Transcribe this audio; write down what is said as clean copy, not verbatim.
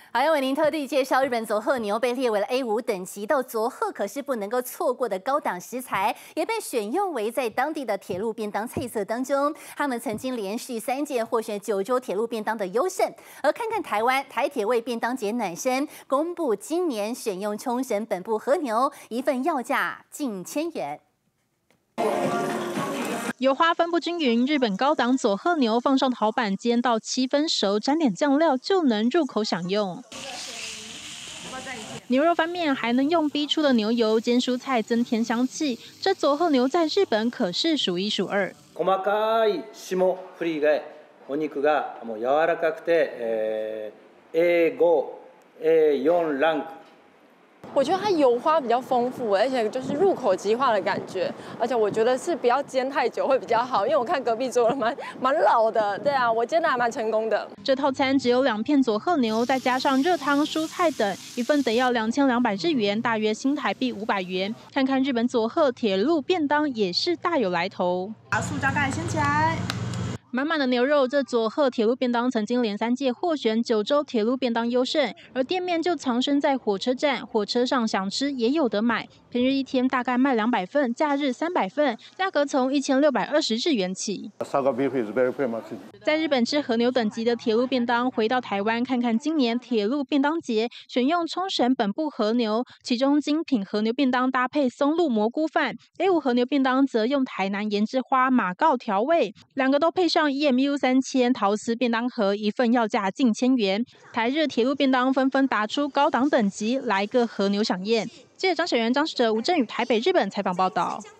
好，要为您特地介绍日本佐贺牛被列为了 A5等级，到佐贺可是不能够错过的高档食材，也被选用为在当地的铁路便当菜色当中。他们曾经连续3届获选九州铁路便当的优胜。而看看台湾，台铁为便当节暖身，公布今年选用冲绳本部和牛，一份要价近1000元。 油花分布均匀，日本高档佐贺牛放上陶板煎到7分熟，沾点酱料就能入口享用。牛肉翻面还能用逼出的牛油煎蔬菜增添香气，这佐贺牛在日本可是数1数2。 細かい霜降りがお肉がもう柔らかくて、A5、A4ランク。 我觉得它油花比较丰富，而且就是入口即化的感觉，而且我觉得是不要煎太久会比较好，因为我看隔壁桌了蛮老的，对啊，我煎的还蛮成功的。 这套餐只有2片佐贺牛，再加上热汤、蔬菜等，一份得要2200日元，大约新台币500元。看看日本佐贺铁路便当也是大有来头， 把塑胶袋掀起来。 满满的牛肉，这佐贺铁路便当曾经连3届获选九州铁路便当优胜，而店面就藏身在火车站，火车上想吃也有得买。平日一天大概卖200份，假日300份，价格从1620日元起。在日本吃和牛等级的铁路便当，回到台湾看看今年铁路便当节选用冲绳本部和牛，其中精品和牛便当搭配松露蘑菇饭 ，A5和牛便当则用台南盐之花马告调味，两个都配上 EMU 3000陶瓷便当盒，一份要价近1000元。台日铁路便当纷纷打出高档等级，来个和牛飨宴。记者张雪元、张世哲、吴振宇台北日本采访报道。